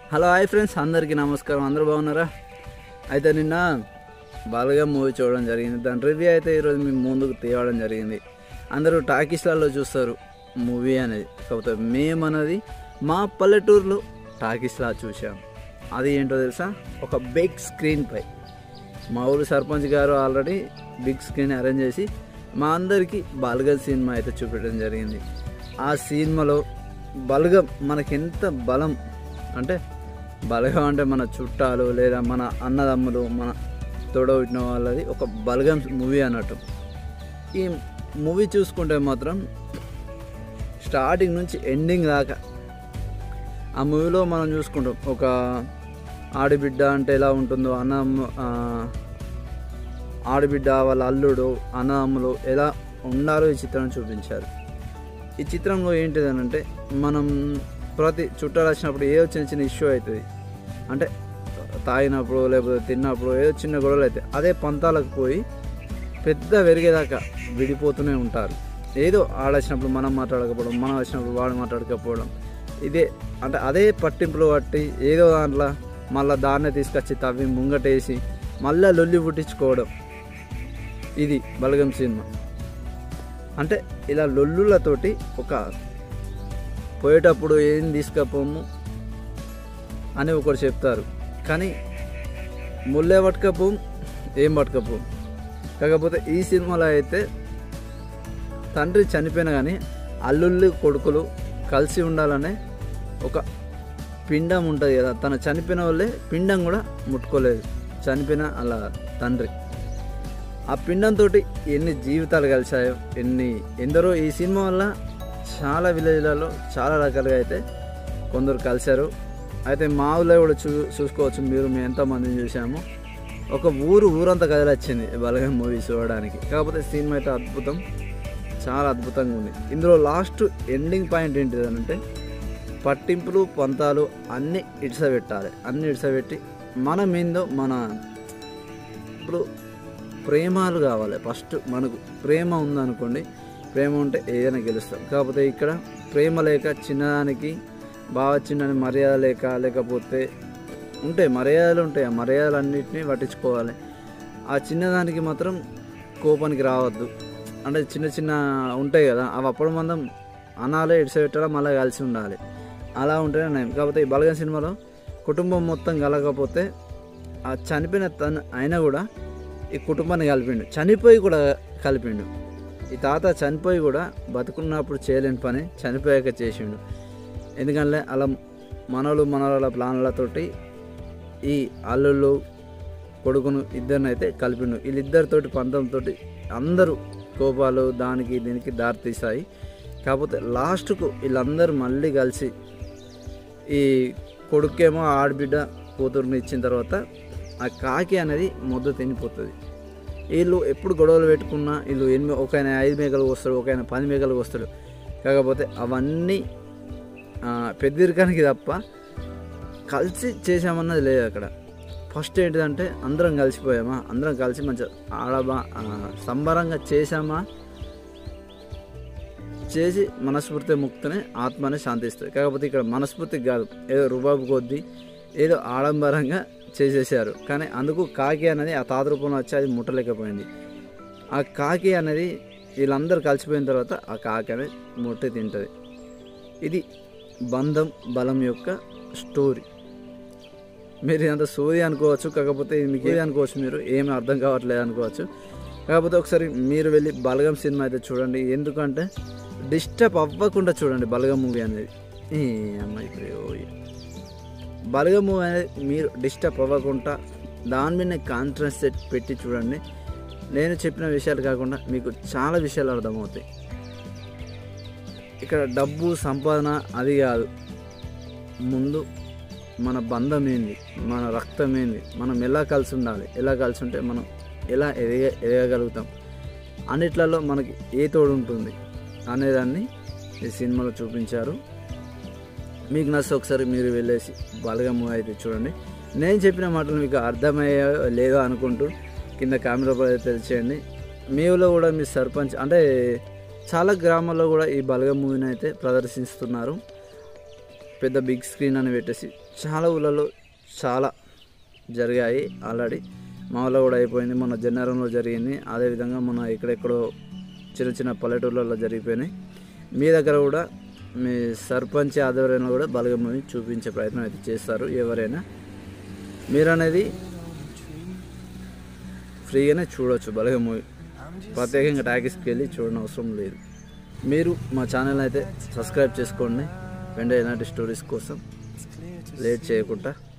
Hello hi friends, అందరికీ నమస్కారం. అందరూ బాగున్నారా? అయితే నిన్న బలగం మూవీ చూడడం జరిగింది. దాని రివ్యూ అయితే ఈరోజు మీ ముందుకు తేవడం జరిగింది. అందరూ టాకీస్లలో చూస్తారు మూవీ అనేది, కాకపోతే మేమన్నది మా పల్లెటూరులో టాకీస్లా చూసాం. అది ఏంటో తెలుసా? ఒక బిగ్ స్క్రీన్ పై మా ఊరు సర్పంచ్ గారు ఆల్రెడీ బిగ్ స్క్రీన్ అరేంజ్ చేసి మా అందరికీ బలగం సినిమా అయితే చూపించడం జరిగింది. ఆ సినిమాలో బలగం మనకెంత బలం అంటే, బలగం అంటే మన చుట్టాలు లేదా మన అన్నదమ్ములు, మన తోడబుట్టిన వాళ్ళది ఒక బలగం మూవీ అన్నట్టు. ఈ మూవీ చూసుకుంటే మాత్రం స్టార్టింగ్ నుంచి ఎండింగ్ దాకా ఆ మూవీలో మనం చూసుకుంటాం. ఒక ఆడబిడ్డ అంటే ఎలా ఉంటుందో, ఆడబిడ్డ వాళ్ళ అల్లుడు, అన్నదమ్ములు ఎలా ఉండాలో ఈ చిత్రం చూపించారు. ఈ చిత్రంలో ఏంటిదనంటే, మనం ప్రతి చుట్టాలు వచ్చినప్పుడు ఏదో చిన్న చిన్న ఇష్యూ అవుతుంది. అంటే తాగినప్పుడు లేకపోతే తిన్నప్పుడు ఏదో చిన్న గొడవలు అవుతాయి. అదే పంతాలకు పోయి పెద్ద పెరిగేదాకా విడిపోతూనే ఉంటారు. ఏదో ఆడొచ్చినప్పుడు మనం మాట్లాడకపోవడం, మనం వచ్చినప్పుడు వాడు మాట్లాడకపోవడం, ఇదే అంటే అదే పట్టింపులు పట్టి ఏదో దాంట్లో మళ్ళీ దాన్నే తీసుకొచ్చి తవ్వి ముంగటేసి మళ్ళీ లొల్లి పుట్టించుకోవడం. ఇది బలగం సినిమా అంటే. ఇలా లొల్లులతోటి ఒక పోయేటప్పుడు ఏం తీసుకపోము అని ఒకరు చెప్తారు, కానీ ముళ్ళే పట్టుకపోం, ఏం పట్టుకపోం. కాకపోతే ఈ సినిమాలో అయితే తండ్రి చనిపోయినా కానీ అల్లుళ్ళు కొడుకులు కలిసి ఉండాలనే ఒక పిండం ఉంటుంది కదా. తన చనిపోయిన వాళ్ళే పిండం కూడా ముట్టుకోలేదు, చనిపోయిన అలా తండ్రి. ఆ పిండంతో ఎన్ని జీవితాలు కలిసాయో, ఎందరో ఈ సినిమా వల్ల చాలా విలేజ్లలో చాలా రకాలుగా అయితే కొందరు కలిశారు. అయితే మా ఊళ్ళో కూడా చూసుకోవచ్చు మీరు, మేము ఎంతమందిని చూసాము. ఒక ఊరంతా కదిలొచ్చింది బలగం మూవీ చూడడానికి. కాకపోతే సినిమా అయితే అద్భుతం, చాలా అద్భుతంగా ఉంది. ఇందులో లాస్ట్ ఎండింగ్ పాయింట్ ఏంటిదనంటే, పట్టింపులు పంతాలు అన్నీ ఇడిసబెట్టాలి. అన్నీ ఇడిసబెట్టి మనం ఏందో ఇప్పుడు ప్రేమాలు కావాలి. ఫస్ట్ మనకు ప్రేమ ఉందనుకోండి, ప్రేమ ఉంటే ఏదైనా గెలుస్తాం. కాకపోతే ఇక్కడ ప్రేమ లేక, చిన్నదానికి బాగా చిన్నని మర్యాద లేకపోతే ఉంటాయి మర్యాదలు ఉంటాయి. ఆ మర్యాదలన్నింటినీ పట్టించుకోవాలి. ఆ చిన్నదానికి మాత్రం కోపానికి రావద్దు. అంటే చిన్న చిన్న ఉంటాయి కదా, అవి అప్పుడు మనం అనాలే, ఇడిసబెట్టాలి, మళ్ళీ కలిసి ఉండాలి. అలా ఉంటేనే నయం. కాకపోతే ఈ బలగం సినిమాలో కుటుంబం మొత్తం కలగకపోతే ఆ చనిపోయిన తను అయినా కూడా ఈ కుటుంబాన్ని కలిపిండు, చనిపోయి కూడా కలిపిండు. ఈ తాత చనిపోయి కూడా బతుకున్నప్పుడు చేయలేని పని చనిపోయాక చేసిండు. ఎందుకంటే అలా మనవల ప్లాన్లతోటి ఈ అల్లుళ్ళు కొడుకును ఇద్దరిని అయితే కలిపిండు. వీళ్ళిద్దరితోటి పంతంతో అందరూ కోపాలు దానికి దీనికి దారితీసాయి. కాకపోతే లాస్ట్కు వీళ్ళందరూ మళ్ళీ కలిసి, ఈ కొడుకేమో ఆడబిడ్డ కూతురుని ఇచ్చిన తర్వాత ఆ కాకి అనేది ముద్ద తినిపోతుంది. వీళ్ళు ఎప్పుడు గొడవలు పెట్టుకున్నా వీళ్ళు ఒక ఆయన 5 మేకలు వస్తాడు, ఒక ఆయన 10 మేకలు వస్తాడు. కాకపోతే అవన్నీ పెద్దరికానికి తప్ప కలిసి చేసామన్నది లేదు అక్కడ. ఫస్ట్ ఏంటిదంటే అందరం కలిసిపోయామా, అందరం కలిసి మంచిగా సంబరంగా చేసామా, చేసి మనస్ఫూర్తి ముక్తనే ఆత్మనే శాంతిస్తుంది. కాకపోతే ఇక్కడ మనస్ఫూర్తికి కాదు, ఏదో రుబాబు కొద్దీ ఏదో ఆడంబరంగా చేసేసారు. కానీ అందుకు కాకి అనేది ఆ తాత రూపంలో వచ్చి అది ముట్టలేకపోయింది. ఆ కాకి అనేది వీళ్ళందరూ కలిసిపోయిన తర్వాత ఆ కాకి అనేది ముట్టి తింటుంది. ఇది బంధం బలం యొక్క స్టోరీ. మీరు ఇదంతా సోది అనుకోవచ్చు, కాకపోతే మీకు ఏది అనుకోవచ్చు, మీరు ఏమి అర్థం కావట్లేదు అనుకోవచ్చు. కాకపోతే ఒకసారి మీరు వెళ్ళి బలగం సినిమా అయితే చూడండి. ఎందుకంటే డిస్టర్బ్ అవ్వకుండా చూడండి బలగం మూవీ అనేది. బలగం మూవీ అనేది మీరు డిస్టర్బ్ అవ్వకుండా దాని మీద కాన్సంట్రేట్ పెట్టి చూడండి. నేను చెప్పిన విషయాలు కాకుండా మీకు చాలా విషయాలు అర్థమవుతాయి. ఇక్కడ డబ్బు సంపాదన అది కాదు, ముందు మన బంధం ఏంది, మన రక్తం ఏంది, మనం ఎలా కలిసి ఉండాలి, ఎలా కలిసి ఉంటే మనం ఎలా ఎదగగలుగుతాం, అన్నిట్లలో మనకి ఏ తోడు ఉంటుంది అనేదాన్ని ఈ సినిమాలో చూపించారు. మీకు నచ్చితే ఒకసారి మీరు వెళ్ళేసి బలగం మూవీ అయితే చూడండి. నేను చెప్పిన మాటలు మీకు అర్థమయ్యో లేదో అనుకుంటూ కింద కామెంట్ రూపంలో తెలియచేయండి. మీ ఊళ్ళో కూడా మీ సర్పంచ్ అంటే చాలా గ్రామాల్లో కూడా ఈ బలగం మూవీని అయితే ప్రదర్శిస్తున్నారు. పెద్ద బిగ్ స్క్రీన్ అని పెట్టేసి చాలా ఊళ్ళలో చాలా జరిగాయి ఆల్రెడీ. మా ఊళ్ళో కూడా అయిపోయింది, మొన్న జన్నారంలో జరిగింది, అదేవిధంగా మొన్న ఎక్కడెక్కడో చిన్న చిన్న పల్లెటూర్లలో జరిగిపోయినాయి. మీ దగ్గర కూడా మీ సర్పంచ్ ఆధ్వర్యంలో కూడా బలగం మూవీ చూపించే ప్రయత్నం అయితే చేస్తారు ఎవరైనా. మీరు అనేది ఫ్రీగానే చూడవచ్చు బలగం మూవీ, ప్రత్యేకంగా టాకీస్కి వెళ్ళి చూడని అవసరం లేదు. మీరు మా ఛానల్ అయితే సబ్స్క్రైబ్ చేసుకోండి, వెంటనే ఇలాంటి స్టోరీస్ కోసం లేట్ చేయకుండా.